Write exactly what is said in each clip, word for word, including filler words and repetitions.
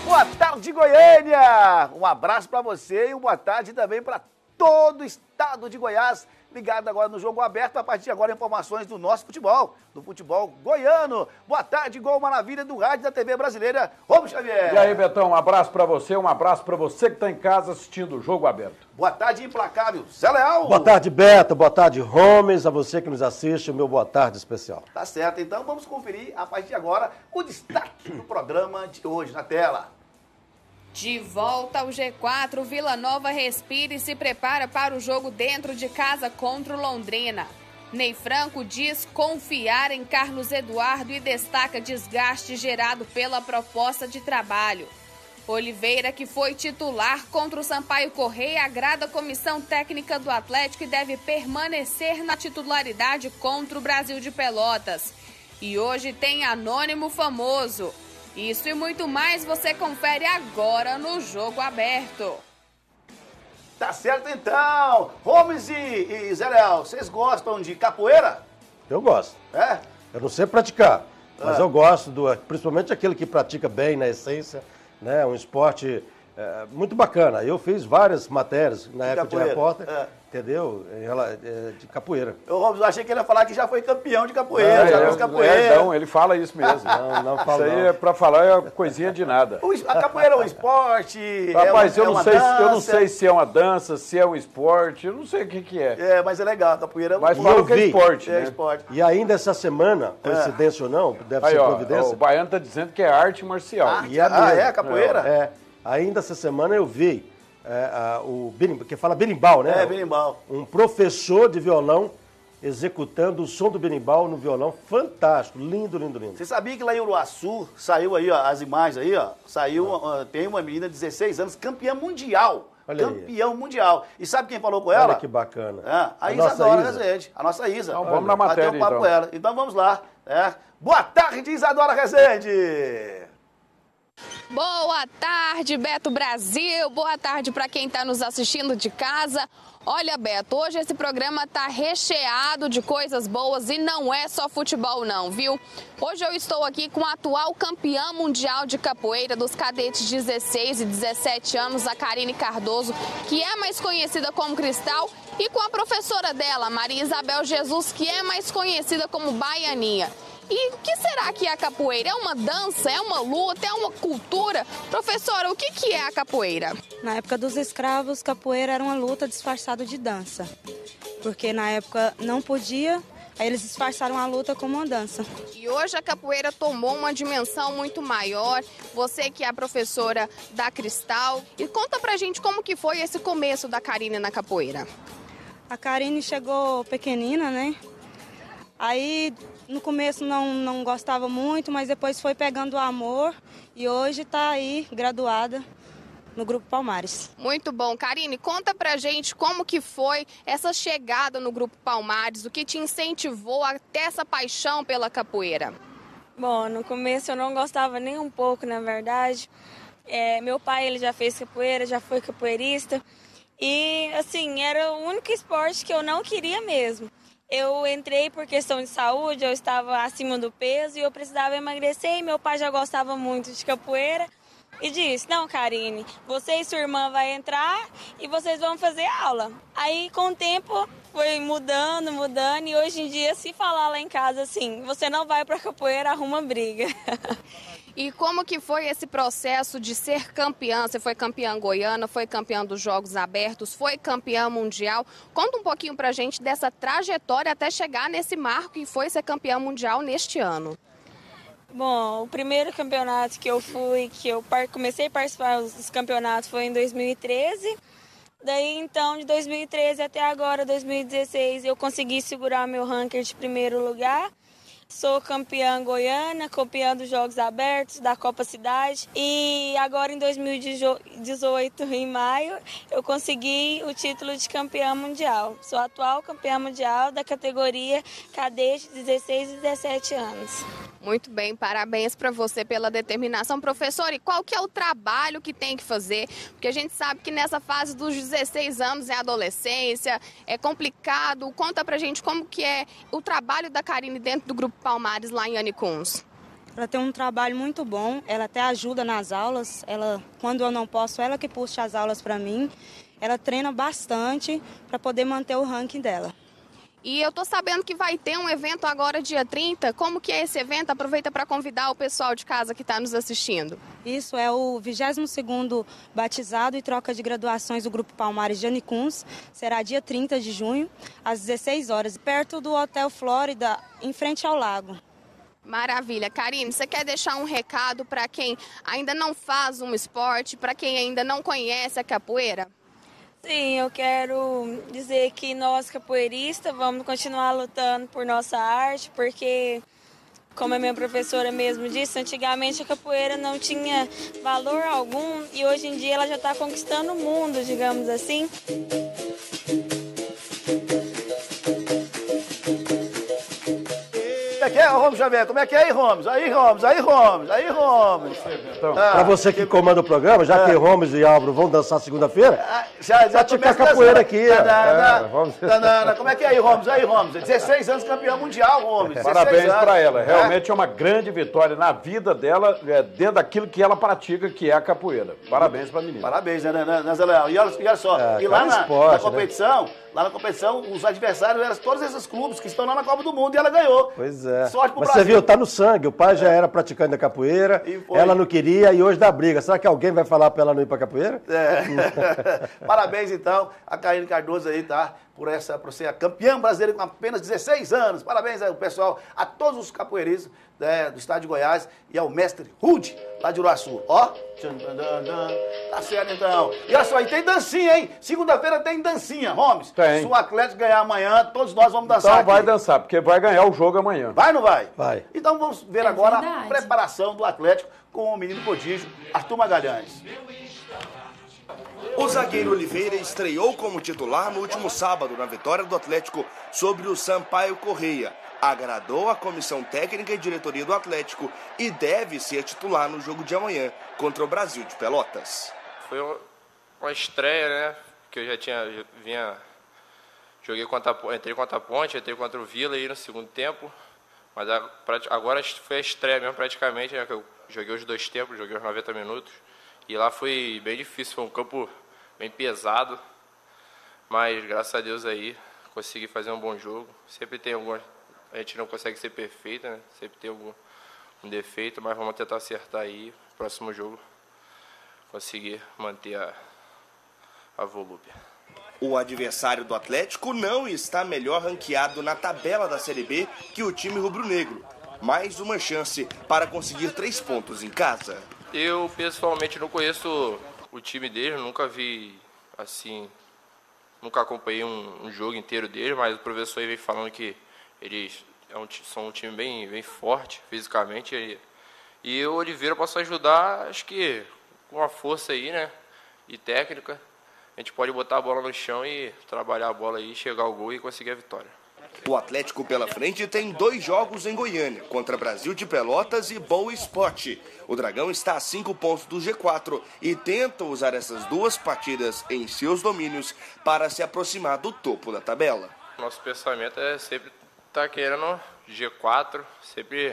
Boa tarde, Goiânia! Um abraço para você e uma boa tarde também para todo o estado de Goiás, ligado agora no Jogo Aberto. A partir de agora, informações do nosso futebol, do futebol goiano. Boa tarde, Gol Maravilha do rádio da T V brasileira, Rubens Xavier. E aí, Betão, um abraço para você, um abraço para você que está em casa assistindo o Jogo Aberto. Boa tarde, implacável, Zé Leal. Boa tarde, Beto, boa tarde, Rubens, a você que nos assiste, o meu boa tarde especial. Tá certo, então vamos conferir a partir de agora o destaque do programa de hoje na tela. De volta ao G quatro, Vila Nova respira e se prepara para o jogo dentro de casa contra o Londrina. Ney Franco diz confiar em Carlos Eduardo e destaca desgaste gerado pela proposta de trabalho. Oliveira, que foi titular contra o Sampaio Correia, agrada a comissão técnica do Atlético e deve permanecer na titularidade contra o Brasil de Pelotas. E hoje tem Anônimo Famoso. Isso e muito mais você confere agora no Jogo Aberto. Tá certo então. Rubens e, e Zé Leal, vocês gostam de capoeira? Eu gosto. É? Eu não sei praticar, mas É. eu gosto, do, principalmente aquele que pratica bem na essência, né? Um esporte é, muito bacana. Eu fiz várias matérias na De época capoeira, de repórter, é. entendeu? Em rela- é, de capoeira. Eu, Rubens, eu achei que ele ia falar que já foi campeão de capoeira, É, já é, fez capoeira. é, não, ele fala isso mesmo. Não, não falo Isso aí não. é para falar é coisinha de nada. O es- A capoeira é um esporte. Rapaz, é uma, eu, não é sei, uma se- eu não dança. sei se é uma dança, se é um esporte, eu não sei o que, que é. É, mas é legal, a capoeira é um Mas E fala eu que é vi. esporte, é né? esporte. E ainda essa semana, coincidência ou não, deve Aí, ser ó, providência. o Baiano tá dizendo que é arte marcial. Ah, E é ah, mesmo. é a capoeira? É. Ainda essa semana eu vi é, a- o birim- que fala berimbau, né? É, berimbau. Um professor de violão executando o som do berimbau no violão. Fantástico, lindo, lindo, lindo. Você sabia que lá em Uruaçu, saiu aí, ó, as imagens aí, ó, saiu, ó, tem uma menina de dezesseis anos, campeã mundial. Olha aí. Campeão mundial. E sabe quem falou com ela? Olha que bacana. É, a, A nossa Isadora Isa. Rezende, a nossa Isa. Então vamos na matéria, Bater um papo então. com ela. Então vamos lá. É. Boa tarde, Isadora Rezende. Boa tarde, Beto Brasil. Boa tarde para quem está nos assistindo de casa. Olha, Beto, hoje esse programa tá recheado de coisas boas e não é só futebol não, viu? Hoje eu estou aqui com a atual campeã mundial de capoeira dos cadetes de dezesseis e dezessete anos, a Karine Cardoso, que é mais conhecida como Cristal, e com a professora dela, Maria Isabel Jesus, que é mais conhecida como Baianinha. E o que será que é a capoeira? É uma dança? É uma luta? É uma cultura? Professora, o que, que é a capoeira? Na época dos escravos, capoeira era uma luta disfarçada de dança. Porque na época não podia, aí eles disfarçaram a luta como uma dança. E hoje a capoeira tomou uma dimensão muito maior. Você que é a professora da Cristal. E conta pra gente como que foi esse começo da Karine na capoeira. A Karine chegou pequenina, né? Aí no começo não, não gostava muito, mas depois foi pegando o amor e hoje está aí graduada no Grupo Palmares. Muito bom. Karine, conta pra gente como que foi essa chegada no Grupo Palmares, o que te incentivou a ter essa paixão pela capoeira. Bom, no começo eu não gostava nem um pouco, na verdade. É, meu pai ele já fez capoeira, já foi capoeirista e assim, era o único esporte que eu não queria mesmo. Eu entrei por questão de saúde, eu estava acima do peso e eu precisava emagrecer e meu pai já gostava muito de capoeira e disse, não, Karine, você e sua irmã vai entrar e vocês vão fazer aula. Aí com o tempo foi mudando, mudando e hoje em dia se falar lá em casa assim, você não vai pra capoeira, arruma briga. E como que foi esse processo de ser campeã? Você foi campeã goiana, foi campeã dos Jogos Abertos, foi campeã mundial. Conta um pouquinho pra gente dessa trajetória até chegar nesse marco que foi ser campeã mundial neste ano. Bom, o primeiro campeonato que eu fui, que eu comecei a participar dos campeonatos foi em dois mil e treze. Daí então, de dois mil e treze até agora, dois mil e dezesseis, eu consegui segurar meu ranking de primeiro lugar. Sou campeã goiana, campeã dos Jogos Abertos, da Copa Cidade. E agora em dois mil e dezoito, em maio, eu consegui o título de campeã mundial. Sou atual campeã mundial da categoria cadete dezesseis e dezessete anos. Muito bem, parabéns para você pela determinação. Professor, e qual que é o trabalho que tem que fazer? Porque a gente sabe que nessa fase dos dezesseis anos é adolescência, é complicado. Conta pra gente como que é o trabalho da Karine dentro do Grupo Palmares lá em Anicuns. Ela tem um trabalho muito bom, ela até ajuda nas aulas, ela, quando eu não posso, ela que puxa as aulas para mim. Ela treina bastante para poder manter o ranking dela. E eu tô sabendo que vai ter um evento agora dia trinta. Como que é esse evento? Aproveita para convidar o pessoal de casa que está nos assistindo. Isso é o vigésimo segundo batizado e troca de graduações do Grupo Palmares de Anicuns. Será dia trinta de junho, às dezesseis horas, perto do Hotel Flórida, em frente ao lago. Maravilha. Karine, você quer deixar um recado para quem ainda não faz um esporte, para quem ainda não conhece a capoeira? Sim, eu quero dizer que nós, capoeiristas, vamos continuar lutando por nossa arte, porque, como a minha professora mesmo disse, antigamente a capoeira não tinha valor algum e hoje em dia ela já está conquistando o mundo, digamos assim. Como é que é, Romes Xavier? Como é que é aí, Romes? Aí, Romes, aí, Romes, aí, Romes. Então, ah, para você que comanda o programa, já que Romes e Álvaro vão dançar segunda-feira, ah, já, já praticar capoeira aqui. Tanana, é, vamos... tanana. Como é que é aí, Romes? Aí, Romes. dezesseis anos campeão mundial, Romes. Parabéns para ela. Realmente é. é uma grande vitória na vida dela, é, dentro daquilo que ela pratica, que é a capoeira. Parabéns para a menina. Parabéns, né, né, né, Zé Leal? E olha, e olha só, é, e lá na, esporte, na competição, né? lá na competição, os adversários eram todos esses clubes que estão lá na Copa do Mundo e ela ganhou. Pois é. Sorte pro Mas Brasil. Você viu, tá no sangue. O pai já era praticante da capoeira, ela não queria e hoje dá briga. Será que alguém vai falar para ela não ir para capoeira? É. Parabéns, então, a Karine Cardoso aí, tá? Por, essa, por ser a campeã brasileira com apenas dezesseis anos. Parabéns ao pessoal, a todos os capoeiristas, né, do estado de Goiás e ao mestre Rude, lá de Uruaçu. Ó, tá certo então. E olha só, e tem dancinha, hein? Segunda-feira tem dancinha, Romes. Tem. Se o Atlético ganhar amanhã, todos nós vamos dançar. Então vai aqui. dançar, porque vai ganhar o jogo amanhã. Vai ou não vai? Vai. Então vamos ver É agora verdade. a preparação do Atlético com o menino prodígio, Arthur Magalhães. O zagueiro Oliveira estreou como titular no último sábado na vitória do Atlético sobre o Sampaio Correia. Agradou a comissão técnica e diretoria do Atlético e deve ser titular no jogo de amanhã contra o Brasil de Pelotas. Foi uma estreia, né? Que eu já tinha já vinha joguei contra a, entrei contra a Ponte, entrei contra o Vila aí no segundo tempo, mas agora foi a estreia mesmo praticamente, né? Que eu joguei os dois tempos, joguei os noventa minutos e lá foi bem difícil, foi um campo bem pesado, mas graças a Deus aí consegui fazer um bom jogo. Sempre tem algumas, a gente não consegue ser perfeito, né? Sempre tem algum um defeito, mas vamos tentar acertar aí, próximo jogo, conseguir manter a, a volúpia. O adversário do Atlético não está melhor ranqueado na tabela da Série B que o time rubro-negro. Mais uma chance para conseguir três pontos em casa. Eu pessoalmente não conheço o time deles, nunca vi assim, nunca acompanhei um, um jogo inteiro deles, mas o professor aí vem falando que eles é um, são um time bem, bem forte fisicamente. E, e o Oliveira posso ajudar, acho que com a força aí, né? E técnica, a gente pode botar a bola no chão e trabalhar a bola aí, chegar ao gol e conseguir a vitória. O Atlético pela frente tem dois jogos em Goiânia, contra Brasil de Pelotas e Boa Esporte. O Dragão está a cinco pontos do G quatro e tenta usar essas duas partidas em seus domínios para se aproximar do topo da tabela. Nosso pensamento é sempre estar querendo G quatro, sempre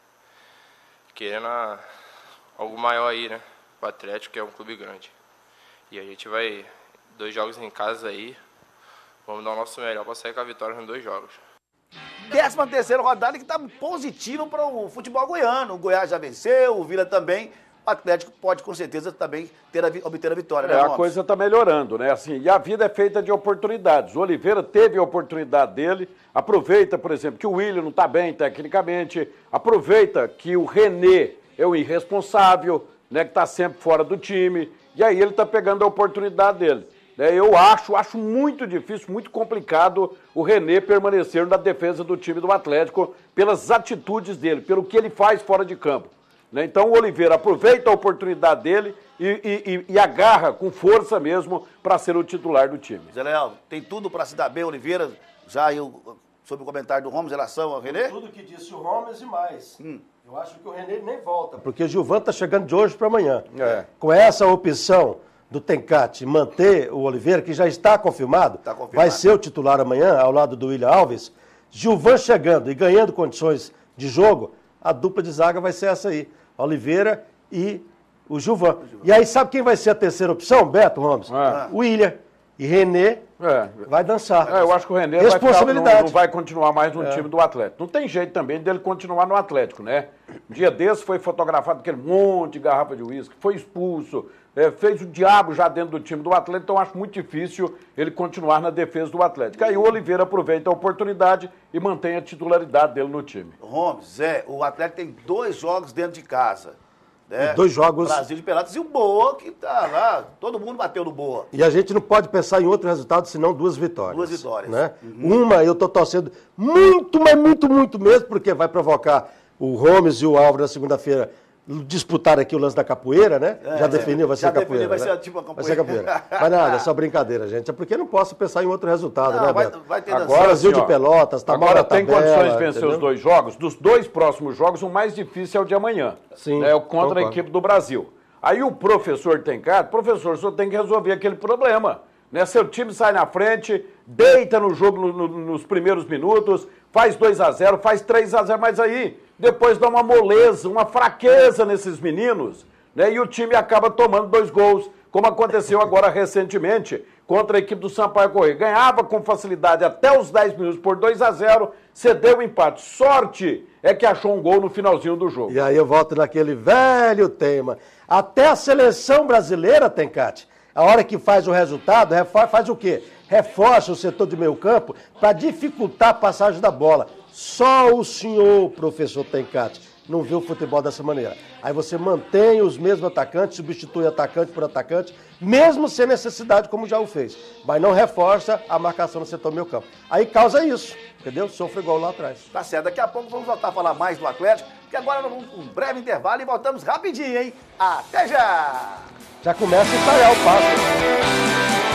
querendo algo maior aí, né? O Atlético, que é um clube grande. E a gente vai, dois jogos em casa aí, vamos dar o nosso melhor para sair com a vitória nos dois jogos. décima terceira rodada que está positiva para o futebol goiano. O Goiás já venceu, o Vila também. O Atlético pode, com certeza, também ter a, obter a vitória, né, É, a Gomes? coisa está melhorando, né? Assim, e a vida é feita de oportunidades. O Oliveira teve a oportunidade dele, aproveita, por exemplo, que o William não está bem tecnicamente, aproveita que o René é o irresponsável, né, que está sempre fora do time, e aí ele está pegando a oportunidade dele. Eu acho, acho muito difícil, muito complicado o René permanecer na defesa do time do Atlético pelas atitudes dele, pelo que ele faz fora de campo. Então o Oliveira aproveita a oportunidade dele e, e, e agarra com força mesmo para ser o titular do time. Zé Leal, tem tudo para se dar bem, Oliveira, já eu, sobre o comentário do Romes em relação ao René? Tudo que disse o Romes e mais. Hum. Eu acho que o René nem volta, porque o Gilvan está chegando de hoje para amanhã. É. Com essa opção do Tencate manter o Oliveira, que já está confirmado, tá confirmado, vai ser o titular amanhã, ao lado do William Alves. Gilvan chegando e ganhando condições de jogo, a dupla de zaga vai ser essa aí, Oliveira e o Gilvan. E aí sabe quem vai ser a terceira opção, Beto Ramos? É. O William. E René é. vai dançar. É, eu acho que o René vai ficar, não, não vai continuar mais no é. time do Atlético. Não tem jeito também dele continuar no Atlético, né? Um dia desse foi fotografado aquele monte de garrafa de uísque, foi expulso, é, fez o diabo já dentro do time do Atlético, então eu acho muito difícil ele continuar na defesa do Atlético. Aí o Oliveira aproveita a oportunidade e mantém a titularidade dele no time. Gomes, é, o Atlético tem dois jogos dentro de casa. É, dois jogos. Brasil de Pelotas e o Boa, que tá lá, todo mundo bateu no Boa. E a gente não pode pensar em outro resultado, senão duas vitórias. Duas vitórias. Né? Uhum. Uma, eu tô torcendo muito, mas muito, muito mesmo, porque vai provocar o Gomes e o Álvaro na segunda-feira disputar aqui o lance da capoeira, né? É, já definiu, vai ser já capoeira. Vai né? ser tipo a capoeira. Vai ser capoeira. Mas nada, é só brincadeira, gente. É porque eu não posso pensar em outro resultado, não, né, vai, Beto? vai ter agora, Brasil assim, ó, de Pelotas, tá agora mal tem tabela, condições de vencer entendeu? os dois jogos. Dos dois próximos jogos, o mais difícil é o de amanhã. Sim. Né, contra concordo. a equipe do Brasil. Aí o professor Tencar, professor, só tem que resolver aquele problema. Né? Seu time sai na frente, deita no jogo no, no, nos primeiros minutos, faz dois a zero, faz três a zero, mas aí depois dá uma moleza, uma fraqueza nesses meninos, né? E o time acaba tomando dois gols, como aconteceu agora recentemente contra a equipe do Sampaio Corrêa. Ganhava com facilidade até os dez minutos por dois a zero, cedeu o empate. Sorte é que achou um gol no finalzinho do jogo. E aí eu volto naquele velho tema. Até a seleção brasileira, Tencate, a hora que faz o resultado, faz o quê? Reforça o setor de meio campo para dificultar a passagem da bola. Só o senhor, professor Tencate, não vê o futebol dessa maneira. Aí você mantém os mesmos atacantes, substitui atacante por atacante, mesmo sem necessidade, como já o fez. Mas não reforça a marcação no setor do meio campo. Aí causa isso, entendeu? Sofre igual lá atrás. Tá certo, daqui a pouco vamos voltar a falar mais do Atlético, porque agora nós vamos um breve intervalo e voltamos rapidinho, hein? Até já! Já começa a ensaiar o passo.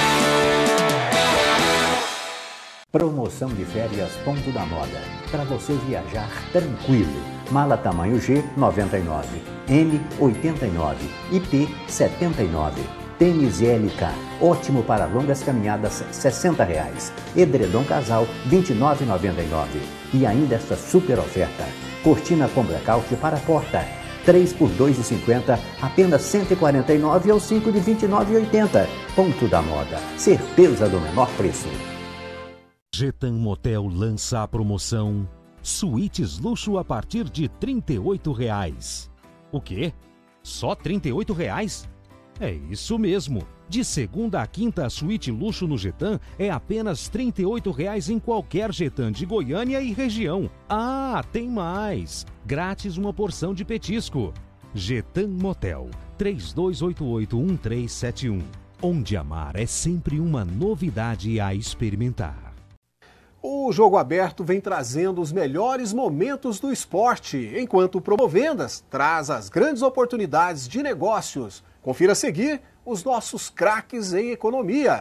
Promoção de férias Ponto da Moda. Para você viajar tranquilo. Mala tamanho G, noventa e nove. M, oitenta e nove. I P, setenta e nove. Tênis L K, ótimo para longas caminhadas, sessenta reais. Edredom casal, vinte e nove reais e noventa e nove. E ainda esta super oferta. Cortina com blackout para a porta. três por dois reais e cinquenta centavos, apenas cento e quarenta e nove reais ou cinco de vinte e nove reais e oitenta centavos. Ponto da Moda. Certeza do menor preço. Getan Motel lança a promoção Suítes Luxo a partir de trinta e oito reais. O quê? Só trinta e oito reais? É isso mesmo. De segunda a quinta, a suíte luxo no Getan é apenas trinta e oito reais em qualquer Getan de Goiânia e região. Ah, tem mais! Grátis uma porção de petisco. Getan Motel, três dois oito oito, um três sete um. Onde amar é sempre uma novidade a experimentar. O Jogo Aberto vem trazendo os melhores momentos do esporte, enquanto o Promovendas traz as grandes oportunidades de negócios. Confira a seguir os nossos craques em economia.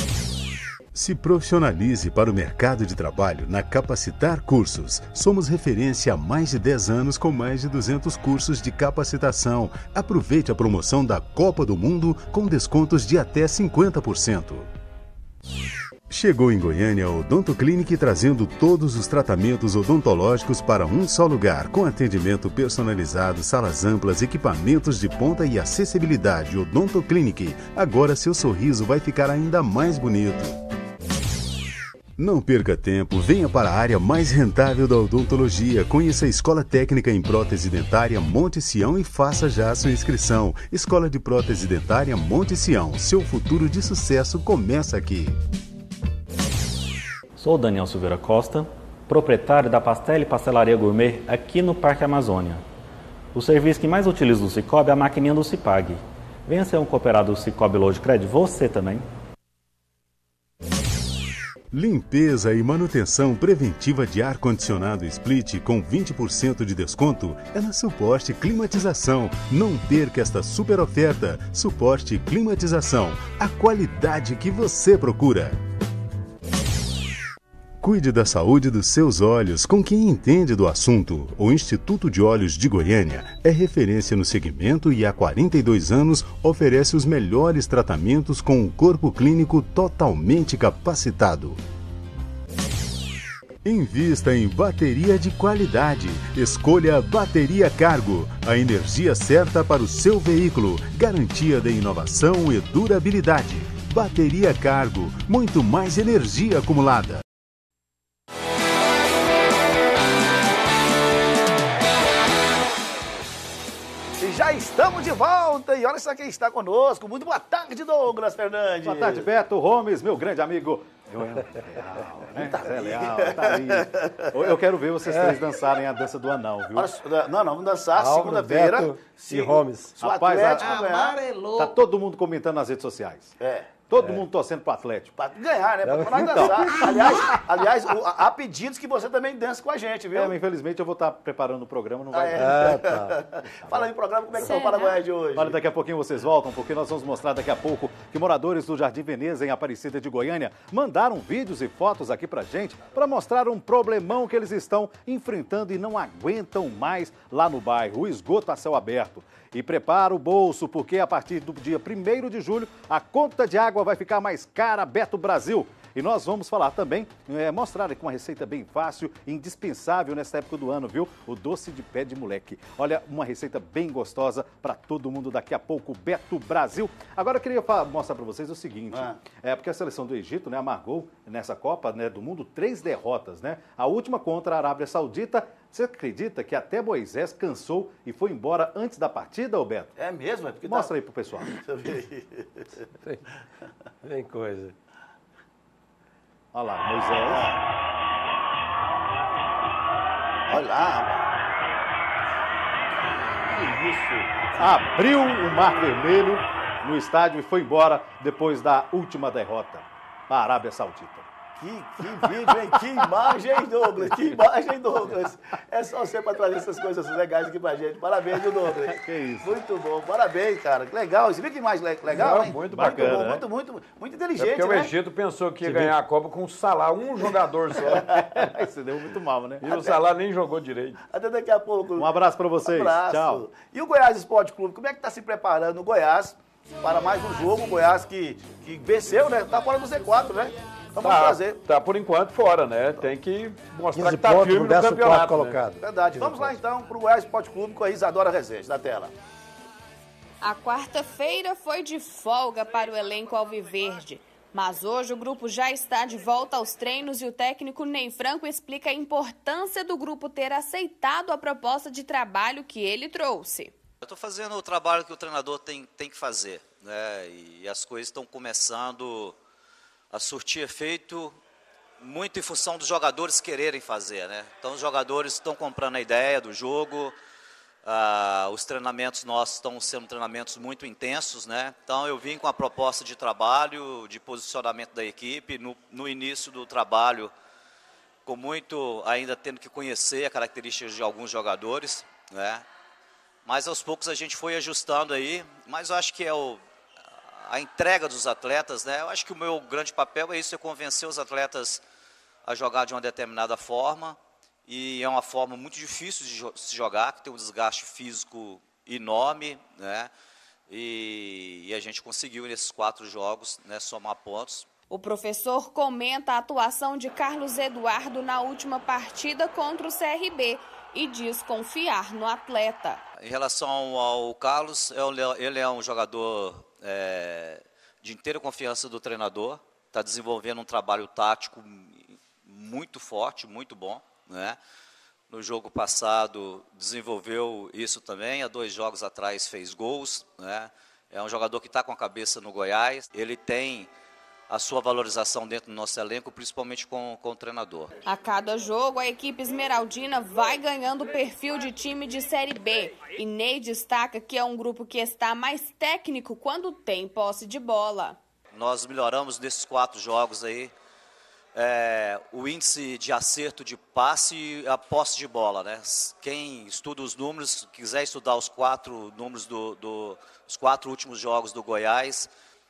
Se profissionalize para o mercado de trabalho na Capacitar Cursos. Somos referência há mais de dez anos com mais de duzentos cursos de capacitação. Aproveite a promoção da Copa do Mundo com descontos de até cinquenta por cento. Chegou em Goiânia o Odonto Clinic trazendo todos os tratamentos odontológicos para um só lugar, com atendimento personalizado, salas amplas, equipamentos de ponta e acessibilidade. Odonto Clinic. Agora seu sorriso vai ficar ainda mais bonito. Não perca tempo, venha para a área mais rentável da odontologia. Conheça a Escola Técnica em Prótese Dentária Monte Sião e faça já a sua inscrição. Escola de Prótese Dentária Monte Sião. Seu futuro de sucesso começa aqui. Sou Daniel Silveira Costa, proprietário da Pastel e Pastelaria Gourmet aqui no Parque Amazônia. O serviço que mais utilizo do Cicobi é a maquininha do Cipag. Venha ser um cooperado do Cicobi Load Cred, você também. Limpeza e manutenção preventiva de ar-condicionado Split com vinte por cento de desconto é na Suporte Climatização. Não perca esta super oferta. Suporte Climatização, a qualidade que você procura. Cuide da saúde dos seus olhos com quem entende do assunto. O Instituto de Olhos de Goiânia é referência no segmento e há quarenta e dois anos oferece os melhores tratamentos com um corpo clínico totalmente capacitado. Invista em bateria de qualidade. Escolha Bateria Cargo, a energia certa para o seu veículo. Garantia de inovação e durabilidade. Bateria Cargo, muito mais energia acumulada. E já estamos de volta e olha só quem está conosco. Muito boa tarde, Douglas Fernandes. Boa tarde, Beto Gomes, meu grande amigo. Eu é leal, né? Tá é leal, tá ali. Eu quero ver vocês três dançarem a dança do anão, viu? Não, não, vamos dançar segunda-feira. E Gomes. Rapaz, amarelou. Tá todo mundo comentando nas redes sociais. É. Todo é. mundo torcendo pro Atlético. Pra ganhar, né? Pra nós então. dançar. Aliás, aliás, há pedidos que você também dança com a gente, viu? É, infelizmente eu vou estar preparando o programa, não vai ah, é. ah, tá. Fala aí, programa, como é que está o Paraguai de hoje? Olha, daqui a pouquinho vocês voltam, porque nós vamos mostrar daqui a pouco que moradores do Jardim Veneza, em Aparecida de Goiânia, mandaram vídeos e fotos aqui pra gente para mostrar um problemão que eles estão enfrentando e não aguentam mais lá no bairro, o esgoto a céu aberto. E prepara o bolso, porque a partir do dia primeiro de julho, a conta de água vai ficar mais cara, Beto Brasil. E nós vamos falar também, é, mostrar aqui uma receita bem fácil e indispensável nessa época do ano, viu? O doce de pé de moleque. Olha, uma receita bem gostosa para todo mundo daqui a pouco, Beto Brasil. Agora eu queria mostrar para vocês o seguinte, ah. é porque a seleção do Egito, né, amargou nessa Copa, né, do Mundo três derrotas, né? A última contra a Arábia Saudita. Você acredita que até Moisés cansou e foi embora antes da partida, ô Beto? É mesmo? É porque Mostra tá... aí pro pessoal. Tem, tem coisa. Olha lá, Moisés. Olha lá, que isso? Abriu o Mar Vermelho no estádio e foi embora depois da última derrota para a Arábia Saudita. Que, que vídeo, hein? Que imagem, hein, Douglas? Que imagem, Douglas? É só você para trazer essas coisas legais aqui pra gente. Parabéns, viu, Douglas? Que isso. Muito bom. Parabéns, cara. Que legal. Você viu que imagem legal, Não, hein? Muito bacana, muito bom, né? muito, muito, muito inteligente, é porque né? o Egito pensou que ia Você ganhar viu? a Copa com o Salah, um jogador só. Isso deu muito mal, né? E Até... o Salah nem jogou direito. Até daqui a pouco. Um abraço para vocês. Um abraço. Tchau. E o Goiás Esporte Clube, como é que está se preparando o Goiás para mais um jogo? O Goiás que, que venceu, né? Tá fora do Z quatro, né? Então vamos tá, fazer. Tá por enquanto fora, né? Tem que mostrar que tá pontos, firme no campeonato. Colocado. Né? Verdade. Vamos lá então para o Goiás Esporte Clube com a Isadora Rezende, na tela. A quarta-feira foi de folga para o elenco alviverde. Mas hoje o grupo já está de volta aos treinos e o técnico Ney Franco explica a importância do grupo ter aceitado a proposta de trabalho que ele trouxe. Eu estou fazendo o trabalho que o treinador tem, tem que fazer, né? E as coisas estão começando a surtir efeito muito em função dos jogadores quererem fazer, né? Então os jogadores estão comprando a ideia do jogo, ah, os treinamentos nossos estão sendo treinamentos muito intensos, né? Então eu vim com a proposta de trabalho, de posicionamento da equipe, no, no início do trabalho, com muito ainda tendo que conhecer as características de alguns jogadores, né? Mas aos poucos a gente foi ajustando aí, mas eu acho que é o a entrega dos atletas, né? Eu acho que o meu grande papel é isso, é convencer os atletas a jogar de uma determinada forma, e é uma forma muito difícil de se jogar, que tem um desgaste físico enorme, né? E, e a gente conseguiu nesses quatro jogos, né, somar pontos. O professor comenta a atuação de Carlos Eduardo na última partida contra o C R B e diz confiar no atleta. Em relação ao Carlos, ele é um jogador é, de inteira confiança do treinador, está desenvolvendo um trabalho tático muito forte, muito bom, né? No jogo passado desenvolveu isso também, há dois jogos atrás fez gols, né? É um jogador que está com a cabeça no Goiás, ele tem a sua valorização dentro do nosso elenco, principalmente com, com o treinador. A cada jogo, a equipe esmeraldina vai ganhando perfil de time de Série B. E Ney destaca que é um grupo que está mais técnico quando tem posse de bola. Nós melhoramos nesses quatro jogos aí é, o índice de acerto de passe e a posse de bola, né? Quem estuda os números, quiser estudar os quatro números do, do os quatro últimos jogos do Goiás,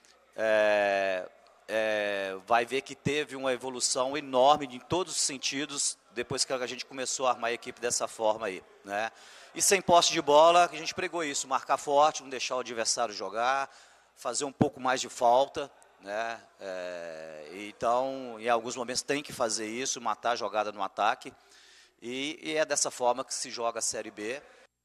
é, É, vai ver que teve uma evolução enorme em todos os sentidos depois que a gente começou a armar a equipe dessa forma aí, né? E sem posse de bola, a gente pregou isso, marcar forte, não deixar o adversário jogar, fazer um pouco mais de falta, né? É, então, em alguns momentos tem que fazer isso, matar a jogada no ataque, e, e é dessa forma que se joga a Série B.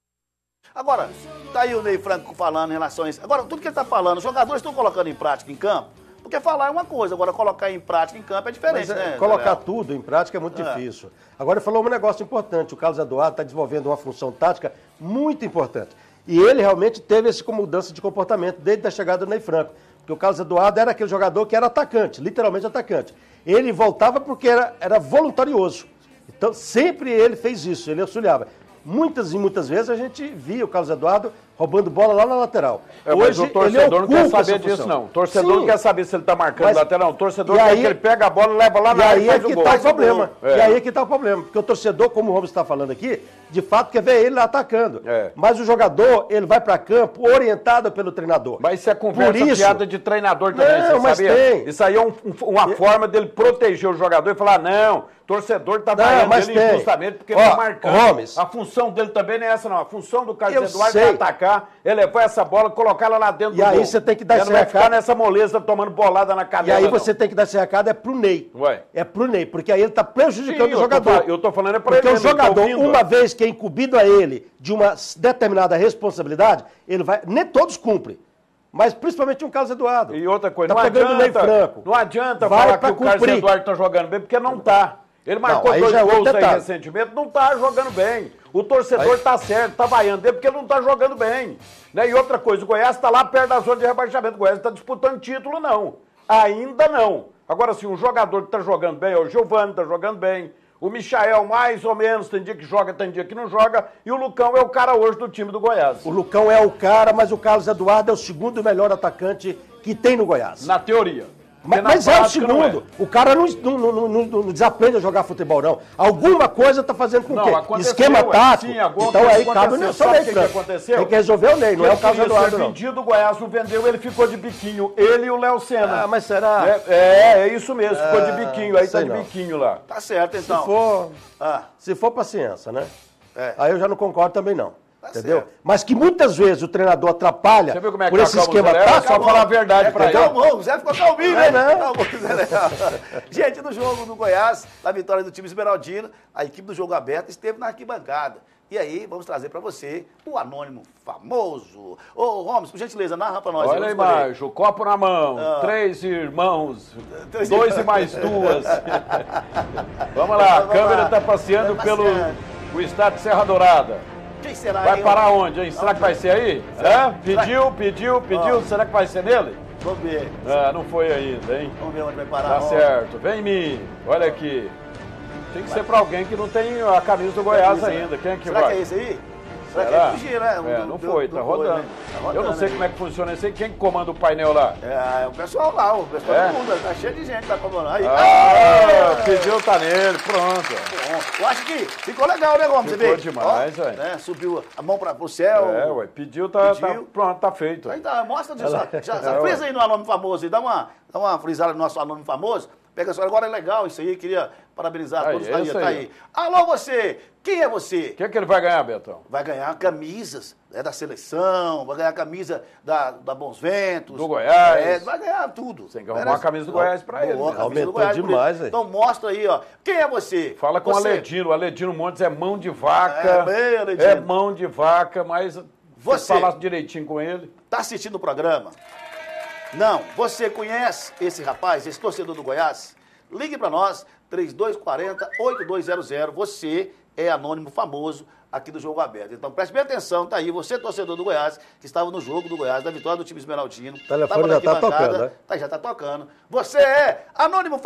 Agora, tá aí o Ney Franco falando em relação a isso. Agora, tudo que ele está falando, os jogadores estão colocando em prática em campo, porque falar é uma coisa, agora colocar em prática em campo é diferente, Mas, é, né? colocar Gabriel? tudo em prática é muito É. difícil. Agora, ele falou um negócio importante, o Carlos Eduardo está desenvolvendo uma função tática muito importante. E ele realmente teve essa mudança de comportamento desde a chegada do Ney Franco. Porque o Carlos Eduardo era aquele jogador que era atacante, literalmente atacante. Ele voltava porque era, era voluntarioso. Então, sempre ele fez isso, ele auxiliava. Muitas e muitas vezes a gente via o Carlos Eduardo roubando bola lá na lateral. É, mas Hoje, o torcedor não quer saber disso, função. não. O torcedor Sim, não quer saber se ele está marcando mas- lateral, não. O torcedor e quer aí- que ele pega a bola, leva lá E na área aí e é faz que o gol. está o problema. É. E aí é que está o problema. Porque o torcedor, como o Ramos está falando aqui, de fato quer ver ele lá atacando. É. Mas o jogador, ele vai para campo orientado pelo treinador. Mas isso é conversa Por isso- fiada de treinador também, Não, você mas sabia? tem. Isso aí é um- um- uma forma dele proteger o jogador e falar, não, torcedor está Não, vaiando mas ele tem. injustamente porque Ó, ele está marcando. Gomes. A função dele também não é essa, não. A função do Carlos Eu Eduardo é sei. atacar, é levar essa bola, colocar ela lá dentro E do aí gol. você tem que dar Ele esse não vai ficar recado. nessa moleza tomando bolada na E canela, aí você não. tem que dar esse recado é pro Ney. Ué. É pro Ney, porque aí ele está prejudicando Sim, o eu tô jogador. fa- eu tô falando é pra porque ele, o ele tá jogador, ouvindo. uma vez que é incumbido a ele de uma s- determinada responsabilidade, ele vai. Nem todos cumprem. Mas principalmente um Carlos Eduardo. E outra coisa, tá não pegando o Ney adianta, Franco. não adianta Vai falar que pra o Carlos cumprir. Eduardo está jogando bem, porque não está. Ele marcou Não, aí dois já é outro gols aí detalhe. recentemente, não está jogando bem. O torcedor está certo, está vaiando dele porque ele não está jogando bem. Né? E outra coisa, o Goiás está lá perto da zona de rebaixamento. O Goiás está disputando título, não. Ainda não. Agora, sim, um jogador que está jogando bem é o Giovani, está jogando bem. O Michael, mais ou menos, tem dia que joga, tem dia que não joga. E o Lucão é o cara hoje do time do Goiás. O Lucão é o cara, mas o Carlos Eduardo é o segundo melhor atacante que tem no Goiás. Na teoria. Mas, na mas é o prática não segundo. O cara não, não, não, não, não desaprende a jogar futebol, não. Alguma coisa tá fazendo com o Não, quê? aconteceu, Esquema ué. tático. Sim, alguma então coisa aí cabe aconteceu. o Ney Sabe o que que Franco. aconteceu? Tem que resolver o Ney, não é o Carlos Ele queria Eduardo, ser não. vendido, o Goiás não vendeu, ele ficou de biquinho. Ele e o Léo Senna. Ah, mas será? É, é, é isso mesmo, ficou de Ah, biquinho, aí tá sei de não. biquinho lá. Tá certo, então. Se for, Ah, se for paciência, né? É. Aí eu já não concordo também, não. Tá Entendeu? certo. Mas que muitas vezes o treinador atrapalha Você viu como é que por tá esse calmo o esquema Zé Léo? tático. Só falar a verdade é, pra ele. calmou, o Zé ficou calminho, É, né? né? Calmou, Zé Léo. Gente, no jogo do Goiás, na vitória do time esmeraldino, a equipe do Jogo Aberto esteve na arquibancada. E aí, vamos trazer pra você o anônimo famoso. Ô, Gomes, por gentileza, narra pra nós. Olha aí vamos escolher. embaixo, copo na mão, Ah. três irmãos, Três dois irmãos. e mais duas. Vamos lá, a Vamos câmera lá. está passeando Tá pelo passeando. o estado de Serra Dourada. Quem será Vai aí, parar ó? onde, hein? Será que vai ser aí? É? Pediu, pediu, pediu. Ó. Será que vai ser nele? Vamos ver. Ah, não foi ainda, hein? Vamos ver onde vai parar. Tá ó. certo. Vem em mim. Olha aqui. Tem que ser pra alguém que não tem a camisa do Goiás Camisa, né? ainda. Quem é que Será vai? que é esse aí? Será, Será? que é fugir, né? É, Do- não do- foi, do tá coisa, rodando. né? Tá rodando. Eu não sei né? como é que funciona isso aí. Quem que comanda o painel lá? É, é o pessoal lá, o pessoal É? do mundo, tá cheio de gente que tá comandando. Aí. Ah, pediu, tá nele, pronto. Bom, eu acho que ficou legal, né, Gomes? Você Ficou vê? demais, Ó, velho. né, subiu a mão pra, pro céu. É, ué, pediu, tá, tá Pediu. pronto, tá feito. Aí tá, mostra disso. Ela- Já, É, já ué. frisa aí no anônimo famoso aí, dá uma, dá uma frisada no nosso anônimo famoso. Pega só, agora é legal isso aí, queria parabenizar Aí, todos. Tá aí, isso tá aí. aí. Alô, você! Quem é você? O que, é que ele vai ganhar, Betão? Vai ganhar camisas é, da seleção, vai ganhar camisa da, da Bons Ventos. Do Goiás. É, vai ganhar tudo. Tem que arrumar uma camisa do Goiás pra ele, Boa, né? camisa do Aumentou Goiás pra ele. demais, velho. Então mostra aí, ó. Quem é você? Fala com o você. Aledino. O Aledino Montes é mão de vaca. É, bem, Aledino. É mão de vaca, mas Você. se falasse direitinho com ele. Tá assistindo o programa? Não. Você conhece esse rapaz, esse torcedor do Goiás? Ligue para nós, três dois quatro zero, oito dois zero zero. Você é anônimo famoso aqui do Jogo Aberto. Então preste bem atenção, tá aí, você torcedor do Goiás, que estava no jogo do Goiás, da vitória do time esmeraldino. O telefone tava na já tá arquibancada, tocando, né? Tá, já tá tocando. Você é anônimo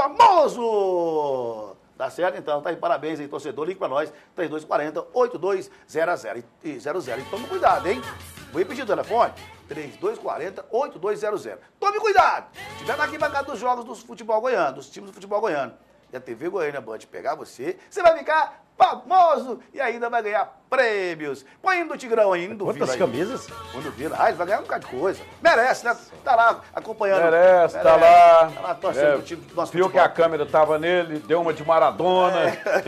famoso! Tá certo? Então, tá aí, parabéns aí, torcedor. Ligue pra nós, três dois quatro zero, oito dois zero zero. E zero zero. E tome cuidado, hein? Vou repetir o telefone, três dois quatro zero, oito dois zero zero. Tome cuidado! Se tiver na arquibancada dos jogos do futebol goiano, dos times do futebol goiano, e a T V Goiânia Band pegar você, você vai ficar famoso e ainda vai ganhar prêmios. Põe no Tigrão aí, não duvida Quantas aí. camisas? Não duvida. Ah, ele vai ganhar um bocado de coisa. Merece, né? Tá lá acompanhando. Merece, tá lá. Tá lá torcendo É, pro time do nosso viu futebol. que a câmera tava nele, deu uma de Maradona.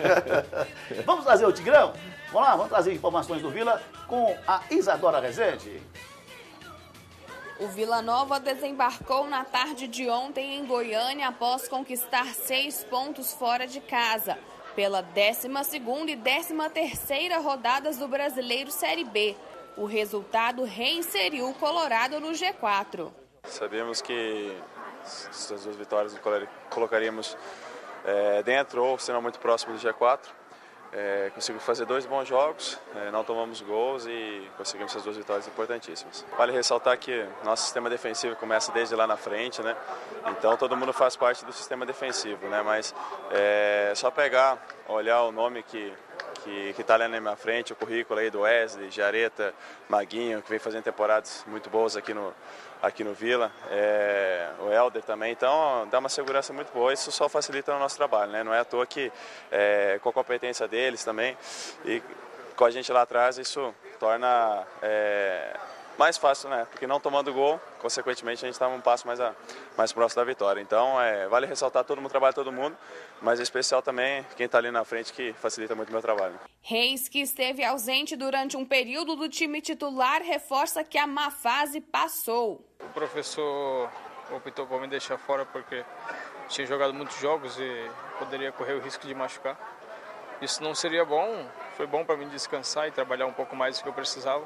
Vamos trazer o Tigrão? Vamos lá, vamos trazer informações do Vila com a Isadora Rezende. O Vila Nova desembarcou na tarde de ontem em Goiânia após conquistar seis pontos fora de casa, pela décima segunda e décima terceira rodadas do Brasileiro Série B. O resultado reinseriu o Colorado no G quatro. Sabíamos que essas duas vitórias colocaríamos é, dentro ou, se não, muito próximo do G quatro. É, conseguimos fazer dois bons jogos, é, não tomamos gols e conseguimos essas duas vitórias importantíssimas. Vale ressaltar que nosso sistema defensivo começa desde lá na frente, né? Então todo mundo faz parte do sistema defensivo, né? Mas é só pegar, olhar o nome que que está ali na minha frente, o currículo aí do Wesley, Jareta, Maguinho, que vem fazendo temporadas muito boas aqui no, aqui no Vila, é, o Helder também, então dá uma segurança muito boa, isso só facilita o nosso trabalho, né? Não é à toa que é, com a competência deles também e com a gente lá atrás isso torna é, mais fácil, né? Porque não tomando gol, consequentemente a gente está um passo mais, a, mais próximo da vitória. Então, é, vale ressaltar, todo mundo trabalha todo mundo, mas em especial também quem está ali na frente que facilita muito o meu trabalho. Reis, que esteve ausente durante um período do time titular, reforça que a má fase passou. O professor optou por me deixar fora porque tinha jogado muitos jogos e poderia correr o risco de machucar. Isso não seria bom, foi bom para mim descansar e trabalhar um pouco mais do que eu precisava.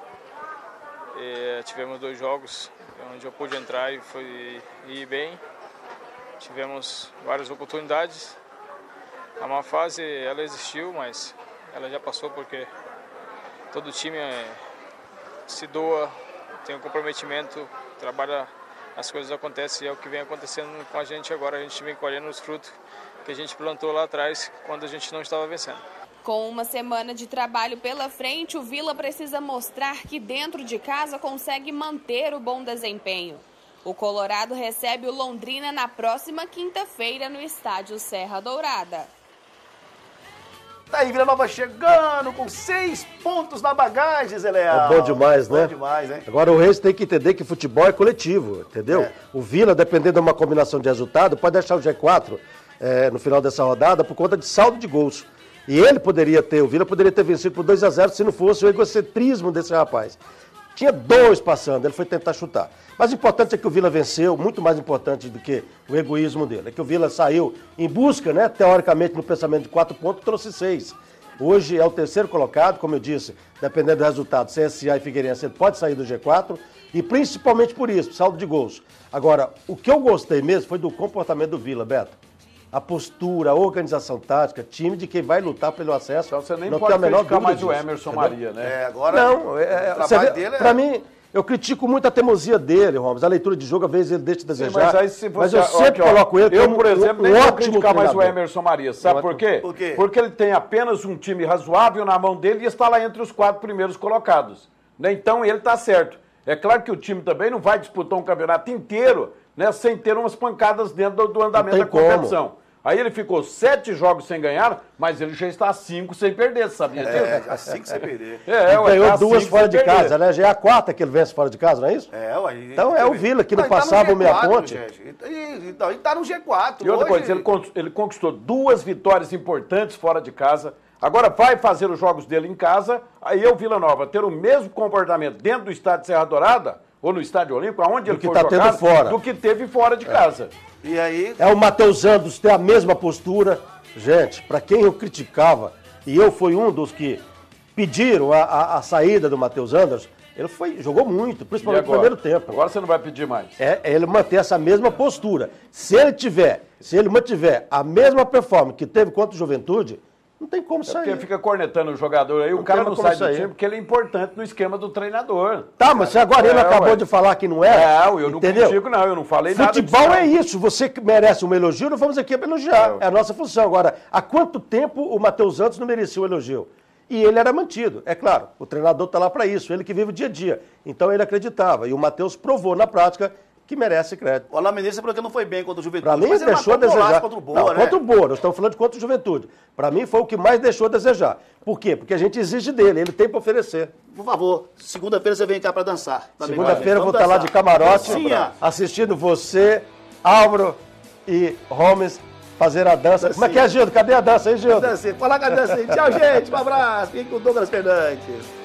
E tivemos dois jogos onde eu pude entrar e foi ir bem. Tivemos várias oportunidades. A má fase, ela existiu, mas ela já passou porque todo time se doa, tem um comprometimento, trabalha, as coisas acontecem e é o que vem acontecendo com a gente agora. A gente vem colhendo os frutos que a gente plantou lá atrás quando a gente não estava vencendo. Com uma semana de trabalho pela frente, o Vila precisa mostrar que dentro de casa consegue manter o bom desempenho. O Colorado recebe o Londrina na próxima quinta-feira no estádio Serra Dourada. Tá aí, Vila Nova chegando com seis pontos na bagagem, Zé Leal. É bom demais, né? Bom demais, hein? Agora o Reis tem que entender que futebol é coletivo, entendeu? É. O Vila, dependendo de uma combinação de resultado, pode deixar o G quatro é, no final dessa rodada por conta de saldo de gols. E ele poderia ter, o Vila poderia ter vencido por dois a zero se não fosse o egocentrismo desse rapaz. Tinha dois passando, ele foi tentar chutar. Mas o importante é que o Vila venceu, muito mais importante do que o egoísmo dele. É que o Vila saiu em busca, né, teoricamente, no pensamento de quatro pontos, trouxe seis. Hoje é o terceiro colocado, como eu disse, dependendo do resultado, C S A e Figueirense, ele pode sair do G quatro, e principalmente por isso, saldo de gols. Agora, o que eu gostei mesmo foi do comportamento do Vila, Beto. A postura, a organização tática, time de quem vai lutar pelo acesso. Então você nem não pode tem a menor criticar mais disso, o Emerson entendeu? Maria, né? É, agora não, é, o trabalho vê, dele é... Pra mim, eu critico muito a teimosia dele, Ramos. A leitura de jogo, às vezes, ele deixa de desejar. Sim, mas aí, se você, mas eu sempre aqui, ó, coloco ele eu, como por exemplo, um, um nem vou ótimo criticar mais o treinador. Emerson Maria. Sabe por quê? Por quê? Porque ele tem apenas um time razoável na mão dele e está lá entre os quatro primeiros colocados. Né? Então, ele está certo. É claro que o time também não vai disputar um campeonato inteiro, né, sem ter umas pancadas dentro do, do andamento da competição. Como. Aí ele ficou sete jogos sem ganhar, mas ele já está a cinco sem perder, sabia disso? É, a cinco sem perder. É, ué, ganhou duas fora de perder. casa, né? Já é a quarta que ele vence fora de casa, não é isso? É, ué. Então é o Vila que não, não passava o meia ponte. Então, ele está no G quatro. E outra hoje... coisa, ele, ele conquistou duas vitórias importantes fora de casa. Agora vai fazer os jogos dele em casa, aí é o Vila Nova ter o mesmo comportamento dentro do estádio Serra Dourada, ou no estádio Olímpico, aonde ele for tá jogado, fora. do que teve fora de casa. É. E aí... É o Matheus Andos ter a mesma postura. Gente, para quem eu criticava, e eu fui um dos que pediram a, a, a saída do Matheus Andos, ele foi, jogou muito, principalmente no primeiro tempo. Agora você não vai pedir mais. É, é ele manter essa mesma postura. Se ele tiver, se ele mantiver a mesma performance que teve contra o Juventude, não tem como sair. É porque fica cornetando o jogador aí, não o cara não sai sair. do time porque ele é importante no esquema do treinador. Tá, mas você agora ele é, acabou ué. de falar que não é. Não, eu não entendeu? critico não, eu não falei nada. Futebol é isso, você merece um elogio, nós vamos aqui para elogiar, é. é a nossa função. Agora, há quanto tempo o Matheus Antos não merecia um elogio? E ele era mantido, é claro, o treinador está lá para isso, ele que vive o dia a dia. Então ele acreditava, e o Matheus provou na prática que merece crédito. O Alaminense porque não foi bem contra o Juventude. Para mim, mas deixou a desejar. Contra o Boa, não, né? contra o Boa, nós estamos falando de contra o Juventude. Para mim, foi o que mais deixou a desejar. Por quê? Porque a gente exige dele, ele tem para oferecer. Por favor, segunda-feira você vem cá para dançar. Segunda-feira eu vou estar lá de camarote, assistindo você, Álvaro e Holmes fazer a dança. Como é que é, Gildo? Cadê a dança aí, Gildo? Fala com a dança aí. Tchau, gente. Um abraço. Fique com o Douglas Fernandes.